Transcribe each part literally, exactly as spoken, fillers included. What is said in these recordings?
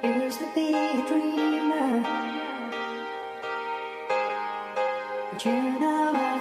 Used to be a dreamer, but you know I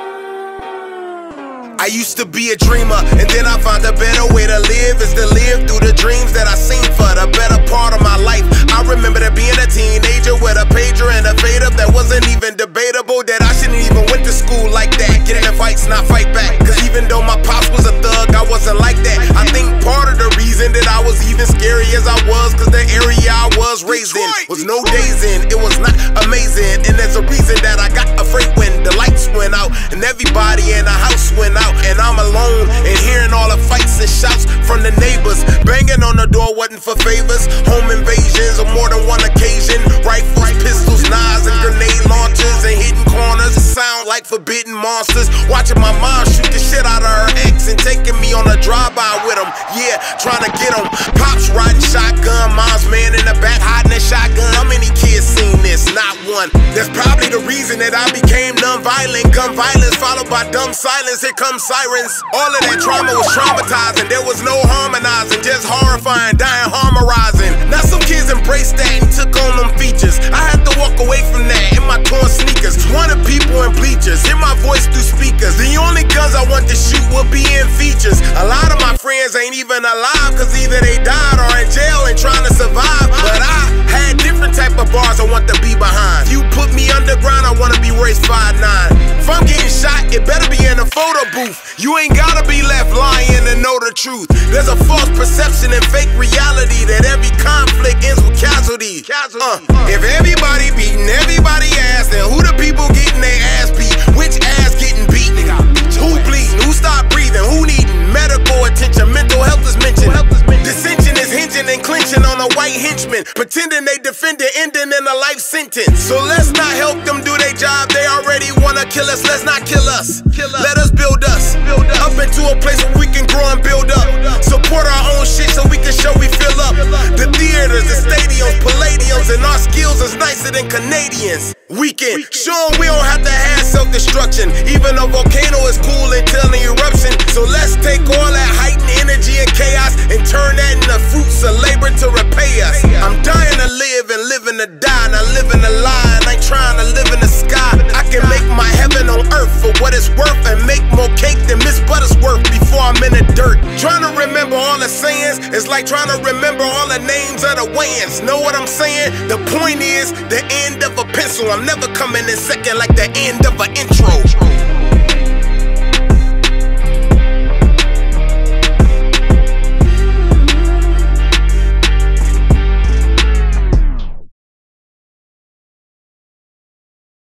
found. I used to be a dreamer, and then I found a better way to live, is to live through the dreams that I seen for the better part of my life. I remember that being a teenager with a pager and a fade up that wasn't even debatable, that I shouldn't even went to school like that. Get in fights, not fight back, cause even though my pops was a thug, I wasn't like that. I think part of the reason that I was even scary as I was, cause the area I was raised in was no days in, it was not amazing. And there's a reason that I got afraid when the lights went out and everybody in the house went out, and I'm alone and hearing all the fights and shouts from the neighbors. Banging on the door wasn't for favors, home invasions on more than one occasion. Rifles, pistols, knives, and grenade launchers, and hitting corners sound like forbidden monsters. Watching my mom shoot the shit out of her ex and taking me on a drive-by with him, yeah, trying to get him. Pops riding shotgun, mom's man in the back hiding a shotgun. How many kids seen this? Not one. That's probably the reason that I became non-violent. Gun violence followed by dumb silence. Here comes sirens. All of that trauma was traumatizing. There was no harmonizing, just horrifying, dying, harmonizing. Now some kids embraced that and took on them features. I had to walk away from that in my torn sneakers. Wanted people in bleachers, hear my voice through speakers. The only guns I want to shoot will be in features. A lot of my friends ain't even alive, cause either they died or in jail and trying to survive. But I had different type of bars I want to be behind. If you put me underground, I wanna be raised five nine. If I'm getting shot, it better be in a photo booth. You ain't gotta be left lying to know the truth. There's a false perception and fake reality that every conflict ends with casualties. Uh, if everybody beating everybody ass, then who the people getting their ass beat? Which ass getting beat? Who bleeding? Who stop breathing? Who needing medical attention? Mental health is mentioned. Dissension is hinging and clinching on a white henchman, pretending they defend it, ending in a life sentence. So let's not help them do their job. They already wanna kill us. Let's not kill us. Let us build us up into a place where we can grow and build up. Support our own shit so we can show we fill up. The theaters, the stadiums, palladiums, and our skills is nicer than Canadians. We can show them we don't have to have self-destruction. Even a volcano is cool until an eruption. So let's take all that heightened energy and chaos and turn that into fruits of labor to repay us. I'm dying to live and living to die, not living a lie, and I ain't trying to live in the sky. I can make my heaven on earth for what it's worth and make more cake than Miss Buttersworth before I'm in the dirt. Trying to remember all the sayings is like trying to remember all the names of the Wayans. Know what I'm saying? The point is the end of a pencil. I'm never coming in second like the end of an intro.